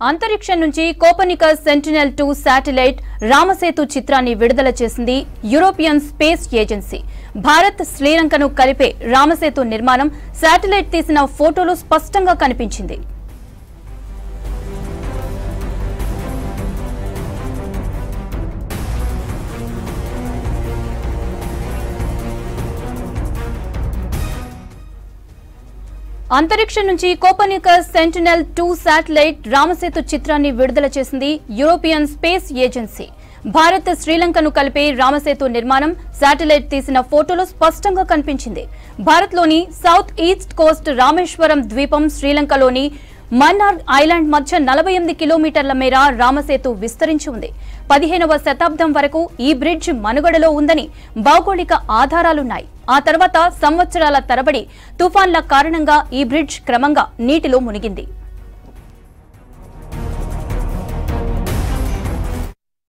అంతరిక్షం నుంచి Copernicus Sentinel-2 satellite Ram Setu చిత్రాన్ని విడుదల చేసింది యూరోపియన్ స్పేస్ ఏజెన్సీ. భారత్, శ్రీలంకను కలిపే రామసేతు నిర్మాణం శాటిలైట్ తీసిన ఫోటోలో స్పష్టంగా కనిపించింది. అంతరిక్షం నుంచి కోపర్నికస్ సెంటినెల్-2 శాటిలైట్ రామసేతు చిత్రాన్ని విడుదల చేసింది యూరోపియన్ స్పేస్ ఏజెన్సీ. భారత్, శ్రీలంకను కలిపే రామసేతు నిర్మాణం శాటిలైట్ తీసిన ఫోటోలో స్పష్టంగా కనిపించింది. భారత్లోని సౌత్ ఈస్ట్ కోస్ట్ రామేశ్వరం ద్వీపం, శ్రీలంకలోని మన్నార్ ఐలాండ్ మధ్య 48 కిలోమీటర్ల మేర రామసేతు విస్తరించి ఉంది. 15వ శతాబ్దం వరకు ఈ బ్రిడ్జ్ మనుగడలో ఉందని భౌగోళిక ఆధారాలున్నాయి. ఆ తర్వాత సంవత్సరాల తరబడి తుఫాన్ల కారణంగా ఈ బ్రిడ్జ్ క్రమంగా నీటిలో మునిగింది.